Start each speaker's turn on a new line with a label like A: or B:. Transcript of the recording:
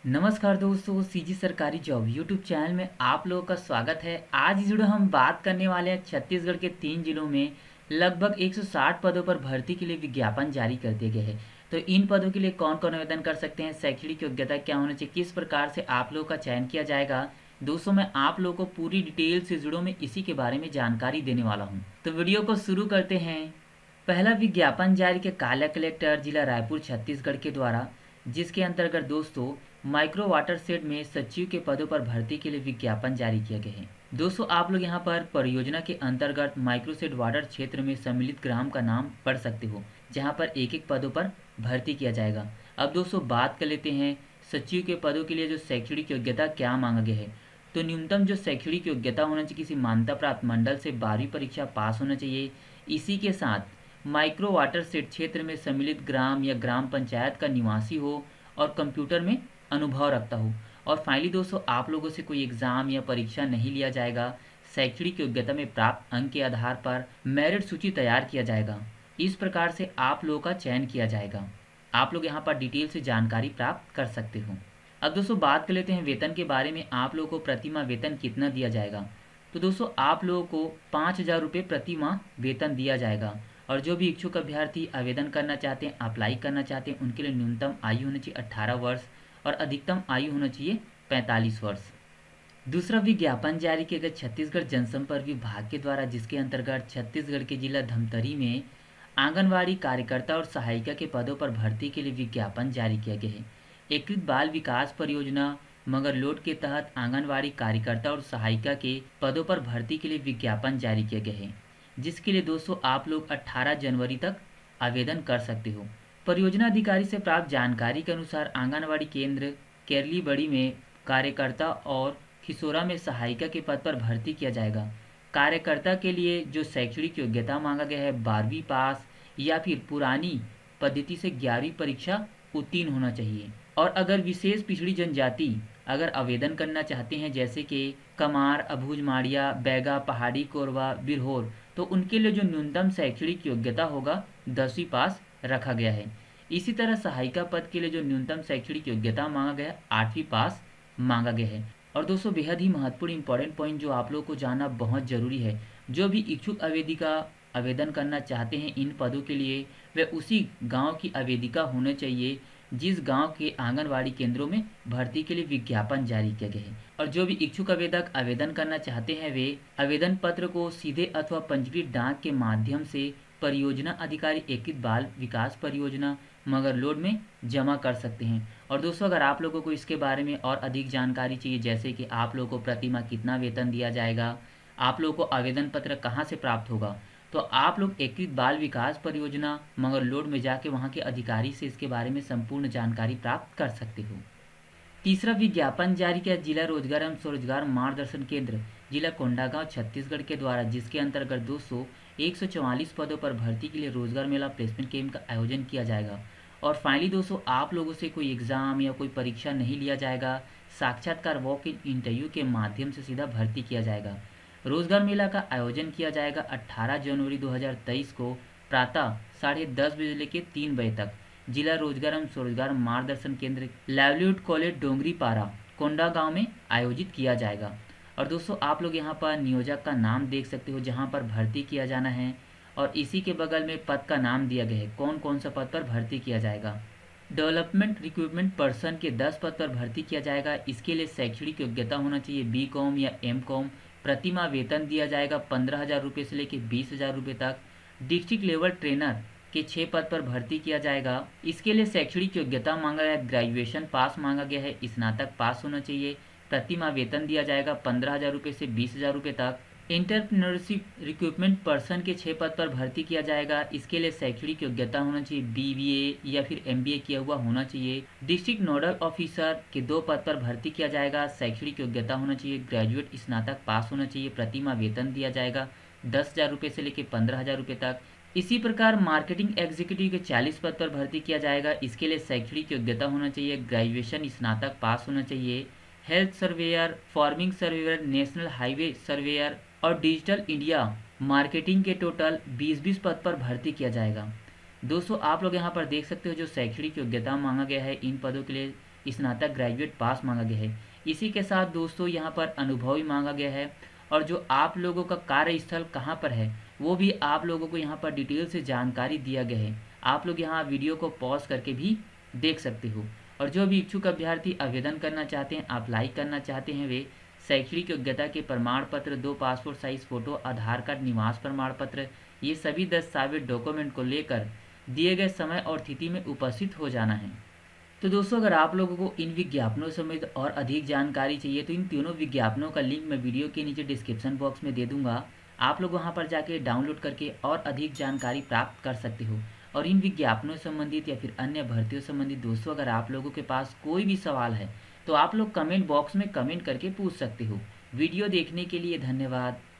A: नमस्कार दोस्तों, सीजी सरकारी जॉब यूट्यूब चैनल में आप लोगों का स्वागत है। आज इस वीडियो हम बात करने वाले हैं छत्तीसगढ़ के 3 जिलों में लगभग 160 पदों पर भर्ती के लिए विज्ञापन जारी कर दिए गए हैं। तो इन पदों के लिए कौन कौन आवेदन कर सकते हैं, शैक्षणिक योग्यता क्या होना चाहिए, किस प्रकार से आप लोगों का चयन किया जाएगा। दोस्तों, मैं आप लोगों को पूरी डिटेल से जुड़ो में इसी के बारे में जानकारी देने वाला हूँ। तो वीडियो को शुरू करते हैं। पहला विज्ञापन जारी किया काला कलेक्टर जिला रायपुर छत्तीसगढ़ के द्वारा, जिसके अंतर्गत दोस्तों माइक्रो वाटर शेड में सचिव के पदों पर भर्ती के लिए विज्ञापन जारी किए गए हैं। दोस्तों, आप लोग यहाँ पर परियोजना के अंतर्गत माइक्रोसेड वाटर क्षेत्र में सम्मिलित ग्राम का नाम पढ़ सकते हो, जहाँ पर एक एक पदों पर भर्ती किया जाएगा। अब दोस्तों बात कर लेते हैं सचिव के पदों के लिए जो शैक्षणिक योग्यता क्या मांगा गया है। तो न्यूनतम जो शैक्षणिक योग्यता होना चाहिए, किसी मान्यता प्राप्त मंडल से 12वीं परीक्षा पास होना चाहिए। इसी के साथ माइक्रो वाटर शेड क्षेत्र में सम्मिलित ग्राम या ग्राम पंचायत का निवासी हो और कंप्यूटर में अनुभव रखता हो। और फाइनली दोस्तों, आप लोगों से कोई एग्जाम या परीक्षा नहीं लिया जाएगा। शैक्षणिक योग्यता में प्राप्त अंक के आधार पर मेरिट सूची तैयार किया जाएगा। इस प्रकार से आप लोगों का चयन किया जाएगा। आप लोग यहाँ पर डिटेल से जानकारी प्राप्त कर सकते हो। अब दोस्तों बात कर लेते हैं वेतन के बारे में। आप लोगों को प्रति माह वेतन कितना दिया जाएगा। तो दोस्तों आप लोगों को 5,000 रुपये प्रति माह वेतन दिया जाएगा। और जो भी इच्छुक अभ्यर्थी आवेदन करना चाहते हैं, अप्लाई करना चाहते हैं, उनके लिए न्यूनतम आयु होनी चाहिए 18 वर्ष और अधिकतम आयु होना चाहिए 45 वर्ष। दूसरा विज्ञापन जारी किया गया छत्तीसगढ़ जनसंपर्क विभाग के द्वारा, जिसके अंतर्गत छत्तीसगढ़ के जिला धमतरी में आंगनवाड़ी कार्यकर्ता और सहायिका के पदों पर भर्ती के लिए विज्ञापन जारी किया गया है। एकीकृत बाल विकास परियोजना मगरलोड के तहत आंगनवाड़ी कार्यकर्ता और सहायिका के पदों पर भर्ती के लिए विज्ञापन जारी किया गया है, जिसके लिए दोस्तों आप लोग 18 जनवरी तक आवेदन कर सकते हो। परियोजना अधिकारी से प्राप्त जानकारी के अनुसार आंगनवाड़ी केंद्र केरली बड़ी में कार्यकर्ता और खिसोरा में सहायिका के पद पर भर्ती किया जाएगा। कार्यकर्ता के लिए जो शैक्षणिक योग्यता मांगा गया है 12वीं पास या फिर पुरानी पद्धति से 11वीं परीक्षा उत्तीर्ण होना चाहिए। और अगर विशेष पिछड़ी जनजाति अगर आवेदन करना चाहते हैं, जैसे कि कमार, अभूज माड़िया, बैगा, पहाड़ी कोरवा, बिरहोर, तो उनके लिए जो न्यूनतम शैक्षणिक योग्यता होगा 10वीं पास रखा गया है। इसी तरह सहायिका पद के लिए जो न्यूनतम शैक्षणिक योग्यता मांगा गया है 8वीं पास मांगा गया है। और दोस्तों बेहद ही महत्वपूर्ण इंपॉर्टेंट पॉइंट जो आप लोगों को जानना बहुत ज़रूरी है, जो भी इच्छुक आवेदिका आवेदन करना चाहते हैं इन पदों के लिए, वे उसी गांव की आवेदिका होना चाहिए जिस गांव के आंगनवाड़ी केंद्रों में भर्ती के लिए विज्ञापन जारी किया गया है। और जो भी इच्छुक आवेदक आवेदन करना चाहते हैं, वे आवेदन पत्र को सीधे अथवा पंजीकृत डाक के माध्यम से परियोजना अधिकारी एकीकृत बाल विकास परियोजना मगरलोड में जमा कर सकते हैं। और दोस्तों अगर आप लोगों को इसके बारे में और अधिक जानकारी चाहिए, जैसे कि आप लोगों को प्रति माह कितना वेतन दिया जाएगा, आप लोगों को आवेदन पत्र कहाँ से प्राप्त होगा, तो आप लोग एकीकृत बाल विकास परियोजना मगरलोड में जाके वहाँ के अधिकारी से इसके बारे में संपूर्ण जानकारी प्राप्त कर सकते हो। तीसरा विज्ञापन जारी किया जिला रोजगार एवं स्वरोजगार मार्गदर्शन केंद्र जिला कोंडागांव छत्तीसगढ़ के द्वारा, जिसके अंतर्गत 144 पदों पर भर्ती के लिए रोजगार मेला प्लेसमेंट कैंप का आयोजन किया जाएगा। और फाइनली दोस्तों आप लोगों से कोई एग्जाम या कोई परीक्षा नहीं लिया जाएगा। साक्षात्कार वॉक इन इंटरव्यू के माध्यम से सीधा भर्ती किया जाएगा। रोजगार मेला का आयोजन किया जाएगा 18 जनवरी 2023 को प्रातः 10:30 बजे लेकर 3 बजे तक जिला रोजगार एवं स्वरोजगार मार्गदर्शन केंद्र लाइवलीहुड कॉलेज डोंगरी पारा कोंडा गांव में आयोजित किया जाएगा। और दोस्तों आप लोग यहाँ पर नियोजक का नाम देख सकते हो जहाँ पर भर्ती किया जाना है, और इसी के बगल में पद का नाम दिया गया है कौन कौन सा पद पर भर्ती किया जाएगा। डेवलपमेंट रिक्रूटमेंट पर्सन के 10 पद पर भर्ती किया जाएगा। इसके लिए शैक्षणिक योग्यता होना चाहिए BCom या MCom। प्रति माह वेतन दिया जाएगा 15,000 रुपये से लेकर 20,000 रुपये तक। डिस्ट्रिक्ट लेवल ट्रेनर के 6 पद पर भर्ती किया जाएगा। इसके लिए शैक्षणिक योग्यता मांगा गया है, ग्रेजुएशन पास मांगा गया है, स्नातक पास होना चाहिए। प्रति माह वेतन दिया जाएगा 15,000 रुपये से 20,000 रुपये तक। एंटरप्रेन्योरशिप रिक्रूटमेंट पर्सन के 6 पद पर भर्ती किया जाएगा। इसके लिए शैक्षणिक योग्यता होना चाहिए BBA या फिर MBA किया हुआ होना चाहिए। डिस्ट्रिक्ट नोडल ऑफिसर के 2 पद पर भर्ती किया जाएगा। शैक्षणिक योग्यता होना चाहिए, ग्रेजुएट स्नातक पास होना चाहिए। प्रति माह वेतन दिया जाएगा 10,000 रुपये से लेकर 15,000 रुपये तक। इसी प्रकार मार्केटिंग एग्जीक्यूटिव के 40 पद पर भर्ती किया जाएगा। इसके लिए शैक्षणिक योग्यता होना चाहिए, ग्रेजुएशन स्नातक पास होना चाहिए। Health surveyor, farming surveyor, national highway surveyor और डिजिटल इंडिया मार्केटिंग के टोटल 20-20 पद पर भर्ती किया जाएगा। दोस्तों आप लोग यहाँ पर देख सकते हो जो शैक्षणिक योग्यता मांगा गया है इन पदों के लिए स्नातक ग्रेजुएट पास मांगा गया है। इसी के साथ दोस्तों यहाँ पर अनुभव भी मांगा गया है, और जो आप लोगों का कार्यस्थल कहाँ पर है वो भी आप लोगों को यहाँ पर डिटेल से जानकारी दिया गया है। आप लोग यहाँ वीडियो को पॉज करके भी देख सकते हो। और जो भी इच्छुक अभ्यर्थी आवेदन करना चाहते हैं, अप्लाई करना चाहते हैं, वे शैक्षणिक योग्यता के प्रमाण पत्र, 2 passport size photo, Aadhaar card, निवास प्रमाण पत्र, ये सभी दस्तावेज डॉक्यूमेंट को लेकर दिए गए समय और तिथि में उपस्थित हो जाना है। तो दोस्तों, अगर आप लोगों को इन विज्ञापनों समेत और अधिक जानकारी चाहिए तो इन तीनों विज्ञापनों का लिंक मैं वीडियो के नीचे डिस्क्रिप्शन बॉक्स में दे दूंगा। आप लोग वहां पर जाके डाउनलोड करके और अधिक जानकारी प्राप्त कर सकते हो। और इन विज्ञापनों संबंधित या फिर अन्य भर्तियों संबंधित दोस्तों, अगर आप लोगों के पास कोई भी सवाल है तो आप लोग कमेंट बॉक्स में कमेंट करके पूछ सकते हो। वीडियो देखने के लिए धन्यवाद।